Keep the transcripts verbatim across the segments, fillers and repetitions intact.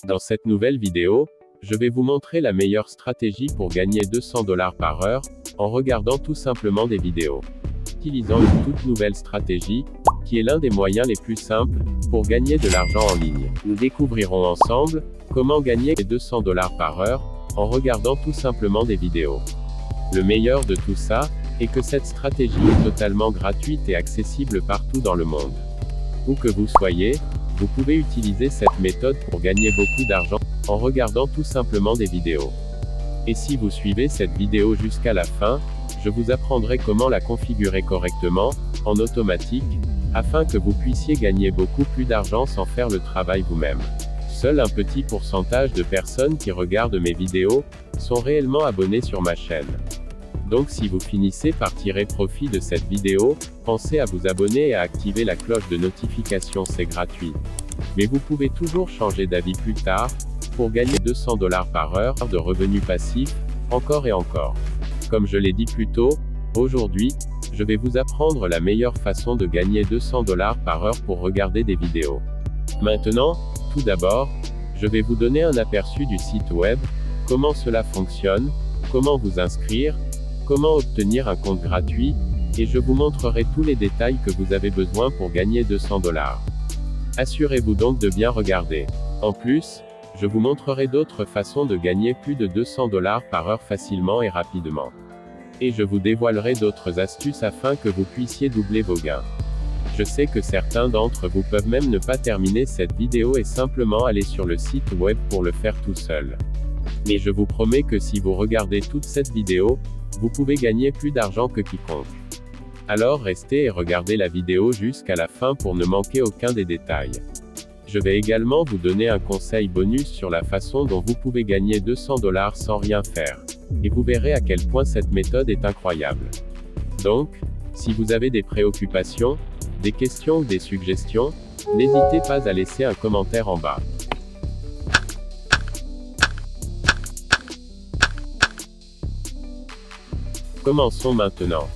Dans cette nouvelle vidéo, je vais vous montrer la meilleure stratégie pour gagner deux cents dollars par heure, en regardant tout simplement des vidéos. Utilisant une toute nouvelle stratégie, qui est l'un des moyens les plus simples, pour gagner de l'argent en ligne. Nous découvrirons ensemble, comment gagner deux cents dollars par heure, en regardant tout simplement des vidéos. Le meilleur de tout ça, est que cette stratégie est totalement gratuite et accessible partout dans le monde. Où que vous soyez, vous pouvez utiliser cette méthode pour gagner beaucoup d'argent, en regardant tout simplement des vidéos. Et si vous suivez cette vidéo jusqu'à la fin, je vous apprendrai comment la configurer correctement, en automatique, afin que vous puissiez gagner beaucoup plus d'argent sans faire le travail vous-même. Seul un petit pourcentage de personnes qui regardent mes vidéos, sont réellement abonnées sur ma chaîne. Donc si vous finissez par tirer profit de cette vidéo, pensez à vous abonner et à activer la cloche de notification, c'est gratuit. Mais vous pouvez toujours changer d'avis plus tard, pour gagner deux cents dollars par heure de revenus passifs, encore et encore. Comme je l'ai dit plus tôt, aujourd'hui, je vais vous apprendre la meilleure façon de gagner deux cents dollars par heure pour regarder des vidéos. Maintenant, tout d'abord, je vais vous donner un aperçu du site web, comment cela fonctionne, comment vous inscrire, comment obtenir un compte gratuit, et je vous montrerai tous les détails que vous avez besoin pour gagner deux cents dollars. Assurez-vous donc de bien regarder. En plus, je vous montrerai d'autres façons de gagner plus de deux cents dollars par heure facilement et rapidement. Et je vous dévoilerai d'autres astuces afin que vous puissiez doubler vos gains. Je sais que certains d'entre vous peuvent même ne pas terminer cette vidéo et simplement aller sur le site web pour le faire tout seul. Mais je vous promets que si vous regardez toute cette vidéo, vous pouvez gagner plus d'argent que quiconque. Alors restez et regardez la vidéo jusqu'à la fin pour ne manquer aucun des détails. Je vais également vous donner un conseil bonus sur la façon dont vous pouvez gagner deux cents dollars sans rien faire. Et vous verrez à quel point cette méthode est incroyable. Donc, si vous avez des préoccupations, des questions ou des suggestions, n'hésitez pas à laisser un commentaire en bas. Commençons maintenant.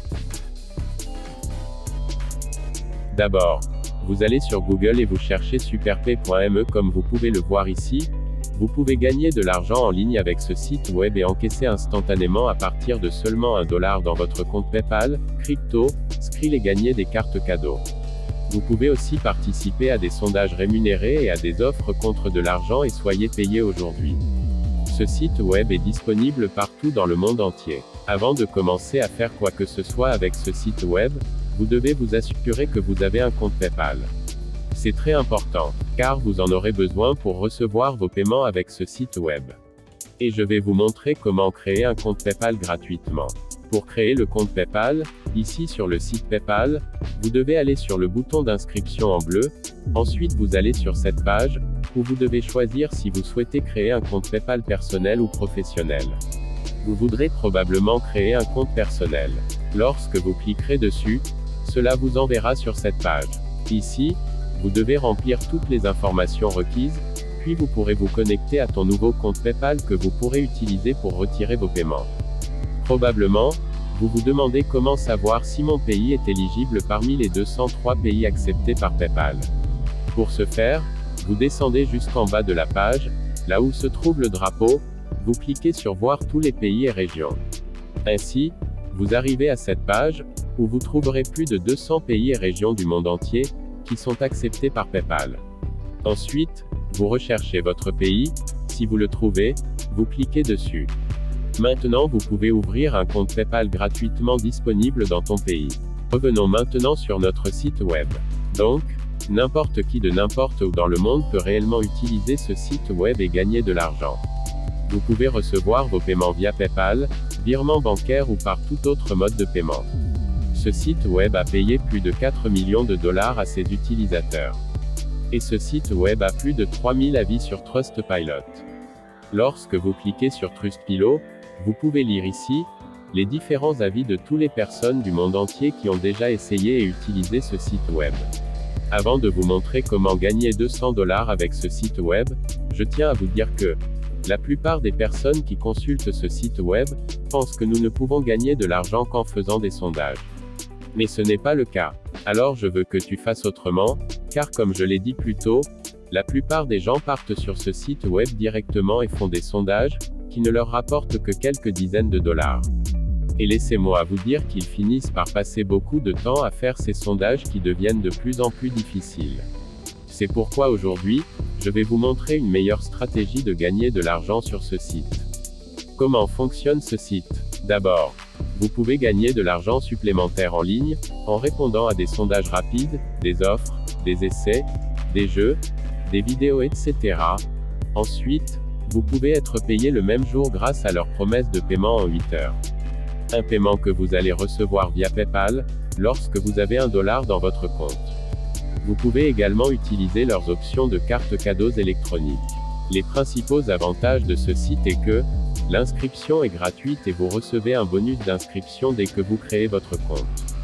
D'abord, vous allez sur Google et vous cherchez superpay point me comme vous pouvez le voir ici. Vous pouvez gagner de l'argent en ligne avec ce site web et encaisser instantanément à partir de seulement un dollar dans votre compte PayPal, crypto, Skrill et gagner des cartes cadeaux. Vous pouvez aussi participer à des sondages rémunérés et à des offres contre de l'argent et soyez payé aujourd'hui. Ce site web est disponible partout dans le monde entier. Avant de commencer à faire quoi que ce soit avec ce site web, vous devez vous assurer que vous avez un compte PayPal. C'est très important, car vous en aurez besoin pour recevoir vos paiements avec ce site web. Et je vais vous montrer comment créer un compte PayPal gratuitement. Pour créer le compte PayPal, ici sur le site PayPal, vous devez aller sur le bouton d'inscription en bleu, ensuite vous allez sur cette page, où vous devez choisir si vous souhaitez créer un compte PayPal personnel ou professionnel. Vous voudrez probablement créer un compte personnel. Lorsque vous cliquerez dessus, cela vous enverra sur cette page. Ici, vous devez remplir toutes les informations requises, puis vous pourrez vous connecter à ton nouveau compte PayPal que vous pourrez utiliser pour retirer vos paiements. Probablement, vous vous demandez comment savoir si mon pays est éligible parmi les deux cent trois pays acceptés par PayPal. Pour ce faire, vous descendez jusqu'en bas de la page, là où se trouve le drapeau, vous cliquez sur Voir tous les pays et régions. Ainsi, vous arrivez à cette page, où vous trouverez plus de deux cents pays et régions du monde entier, qui sont acceptés par PayPal. Ensuite, vous recherchez votre pays, si vous le trouvez, vous cliquez dessus. Maintenant vous pouvez ouvrir un compte PayPal gratuitement disponible dans ton pays. Revenons maintenant sur notre site web. Donc, n'importe qui de n'importe où dans le monde peut réellement utiliser ce site web et gagner de l'argent. Vous pouvez recevoir vos paiements via PayPal, virement bancaire ou par tout autre mode de paiement. Ce site web a payé plus de quatre millions de dollars à ses utilisateurs. Et ce site web a plus de trois mille avis sur Trustpilot. Lorsque vous cliquez sur Trustpilot, vous pouvez lire ici, les différents avis de toutes les personnes du monde entier qui ont déjà essayé et utilisé ce site web. Avant de vous montrer comment gagner deux cents dollars avec ce site web, je tiens à vous dire que, la plupart des personnes qui consultent ce site web, pensent que nous ne pouvons gagner de l'argent qu'en faisant des sondages. Mais ce n'est pas le cas. Alors je veux que tu fasses autrement, car comme je l'ai dit plus tôt, La plupart des gens partent sur ce site web directement et font des sondages, qui ne leur rapportent que quelques dizaines de dollars. Et laissez-moi vous dire qu'ils finissent par passer beaucoup de temps à faire ces sondages qui deviennent de plus en plus difficiles. C'est pourquoi aujourd'hui, je vais vous montrer une meilleure stratégie de gagner de l'argent sur ce site. Comment fonctionne ce site? D'abord, vous pouvez gagner de l'argent supplémentaire en ligne, en répondant à des sondages rapides, des offres, des essais, des jeux, des vidéos et cetera. Ensuite, vous pouvez être payé le même jour grâce à leur promesse de paiement en huit heures. Un paiement que vous allez recevoir via PayPal, lorsque vous avez un dollar dans votre compte. Vous pouvez également utiliser leurs options de cartes cadeaux électroniques. Les principaux avantages de ce site est que, l'inscription est gratuite et vous recevez un bonus d'inscription dès que vous créez votre compte.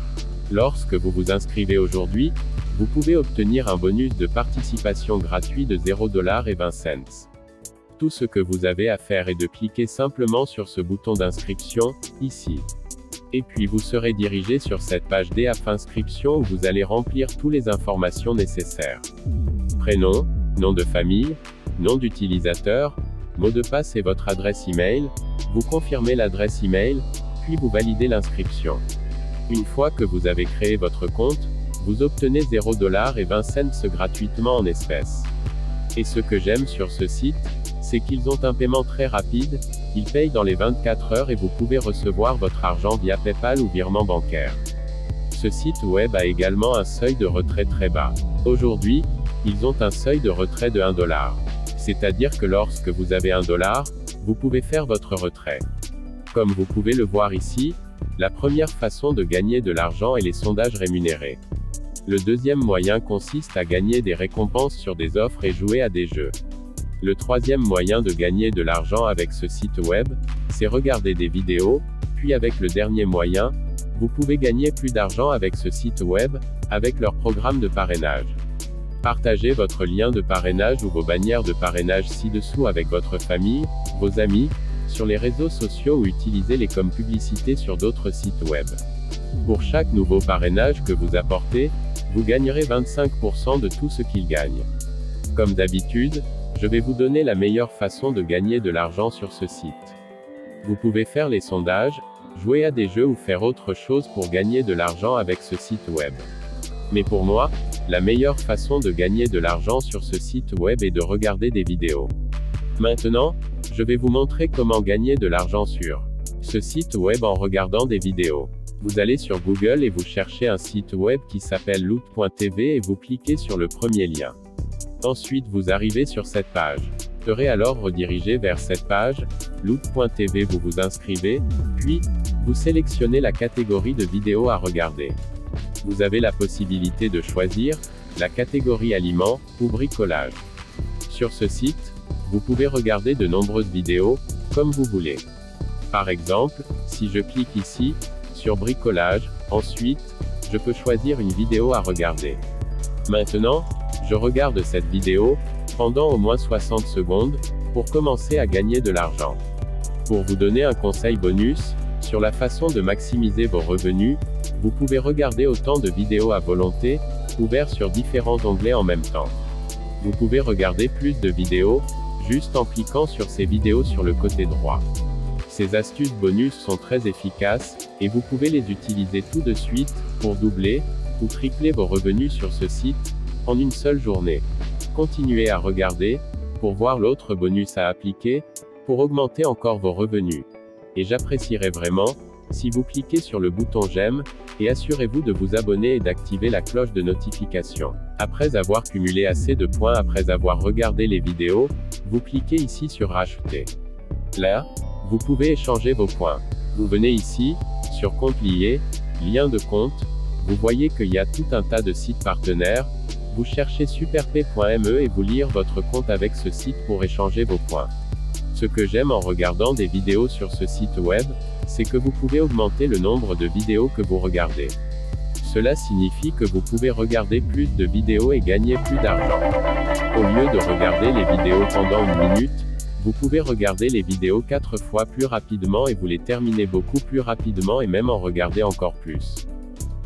Lorsque vous vous inscrivez aujourd'hui, vous pouvez obtenir un bonus de participation gratuit de zéro dollar et vingt cents. Tout ce que vous avez à faire est de cliquer simplement sur ce bouton d'inscription, ici. Et puis vous serez dirigé sur cette page D A F inscription où vous allez remplir toutes les informations nécessaires. Prénom, nom de famille, nom d'utilisateur, mot de passe et votre adresse email. Vous confirmez l'adresse email, puis vous validez l'inscription. Une fois que vous avez créé votre compte, vous obtenez zéro dollar et vingt cents gratuitement en espèces. Et ce que j'aime sur ce site, c'est qu'ils ont un paiement très rapide, ils payent dans les vingt-quatre heures et vous pouvez recevoir votre argent via PayPal ou virement bancaire. Ce site web a également un seuil de retrait très bas. Aujourd'hui, ils ont un seuil de retrait de un dollar. C'est-à-dire que lorsque vous avez un dollar, vous pouvez faire votre retrait. Comme vous pouvez le voir ici, la première façon de gagner de l'argent est les sondages rémunérés. Le deuxième moyen consiste à gagner des récompenses sur des offres et jouer à des jeux. Le troisième moyen de gagner de l'argent avec ce site web, c'est regarder des vidéos, puis avec le dernier moyen, vous pouvez gagner plus d'argent avec ce site web, avec leur programme de parrainage. Partagez votre lien de parrainage ou vos bannières de parrainage ci-dessous avec votre famille, vos amis, sur les réseaux sociaux ou utilisez-les comme publicité sur d'autres sites web. Pour chaque nouveau parrainage que vous apportez, vous gagnerez vingt-cinq pour cent de tout ce qu'ils gagnent. Comme d'habitude, je vais vous donner la meilleure façon de gagner de l'argent sur ce site. Vous pouvez faire les sondages, jouer à des jeux ou faire autre chose pour gagner de l'argent avec ce site web. Mais pour moi, la meilleure façon de gagner de l'argent sur ce site web est de regarder des vidéos. Maintenant, je vais vous montrer comment gagner de l'argent sur ce site web en regardant des vidéos. Vous allez sur Google et vous cherchez un site web qui s'appelle loot point t v et vous cliquez sur le premier lien. Ensuite vous arrivez sur cette page. Vous serez alors redirigé vers cette page, loot point t v vous vous inscrivez, puis, vous sélectionnez la catégorie de vidéos à regarder. Vous avez la possibilité de choisir, la catégorie aliments, ou bricolage. Sur ce site, vous pouvez regarder de nombreuses vidéos, comme vous voulez. Par exemple, si je clique ici, sur bricolage, ensuite, je peux choisir une vidéo à regarder. Maintenant, je regarde cette vidéo, pendant au moins soixante secondes, pour commencer à gagner de l'argent. Pour vous donner un conseil bonus, sur la façon de maximiser vos revenus, vous pouvez regarder autant de vidéos à volonté, ouverts sur différents onglets en même temps. Vous pouvez regarder plus de vidéos, juste en cliquant sur ces vidéos sur le côté droit. Ces astuces bonus sont très efficaces, et vous pouvez les utiliser tout de suite, pour doubler, ou tripler vos revenus sur ce site, en une seule journée. Continuez à regarder, pour voir l'autre bonus à appliquer, pour augmenter encore vos revenus. Et j'apprécierais vraiment, si vous cliquez sur le bouton j'aime, et assurez-vous de vous abonner et d'activer la cloche de notification. Après avoir cumulé assez de points après avoir regardé les vidéos, vous cliquez ici sur rajouter. Là, vous pouvez échanger vos points. Vous venez ici, sur compte lié, lien de compte, vous voyez qu'il y a tout un tas de sites partenaires, vous cherchez superpay point me et vous lire votre compte avec ce site pour échanger vos points. Ce que j'aime en regardant des vidéos sur ce site web, c'est que vous pouvez augmenter le nombre de vidéos que vous regardez. Cela signifie que vous pouvez regarder plus de vidéos et gagner plus d'argent. Au lieu de regarder les vidéos pendant une minute, vous pouvez regarder les vidéos quatre fois plus rapidement et vous les terminez beaucoup plus rapidement et même en regarder encore plus.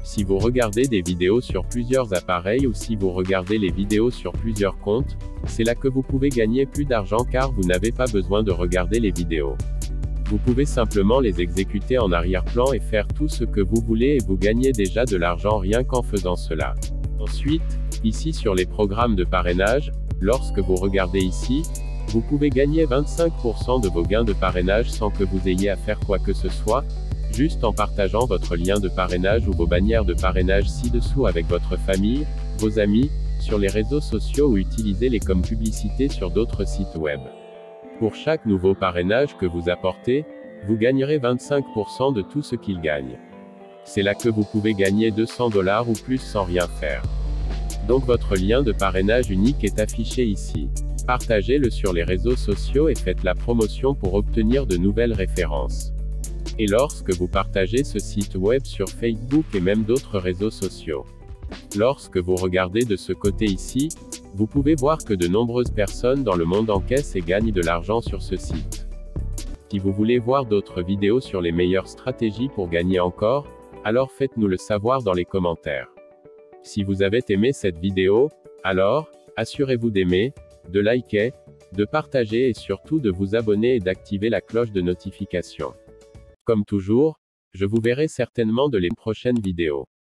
Si vous regardez des vidéos sur plusieurs appareils ou si vous regardez les vidéos sur plusieurs comptes, c'est là que vous pouvez gagner plus d'argent car vous n'avez pas besoin de regarder les vidéos. Vous pouvez simplement les exécuter en arrière-plan et faire tout ce que vous voulez et vous gagnez déjà de l'argent rien qu'en faisant cela. Ensuite, ici sur les programmes de parrainage, lorsque vous regardez ici, vous pouvez gagner vingt-cinq pour cent de vos gains de parrainage sans que vous ayez à faire quoi que ce soit, juste en partageant votre lien de parrainage ou vos bannières de parrainage ci-dessous avec votre famille, vos amis, sur les réseaux sociaux ou utilisez-les comme publicité sur d'autres sites web. Pour chaque nouveau parrainage que vous apportez, vous gagnerez vingt-cinq pour cent de tout ce qu'il gagne. C'est là que vous pouvez gagner deux cents dollars ou plus sans rien faire. Donc votre lien de parrainage unique est affiché ici. Partagez-le sur les réseaux sociaux et faites la promotion pour obtenir de nouvelles références. Et lorsque vous partagez ce site web sur Facebook et même d'autres réseaux sociaux. Lorsque vous regardez de ce côté ici, vous pouvez voir que de nombreuses personnes dans le monde encaissent et gagnent de l'argent sur ce site. Si vous voulez voir d'autres vidéos sur les meilleures stratégies pour gagner encore, alors faites-nous le savoir dans les commentaires. Si vous avez aimé cette vidéo, alors, assurez-vous d'aimer, de liker, de partager et surtout de vous abonner et d'activer la cloche de notification. Comme toujours, je vous verrai certainement de les prochaines vidéos.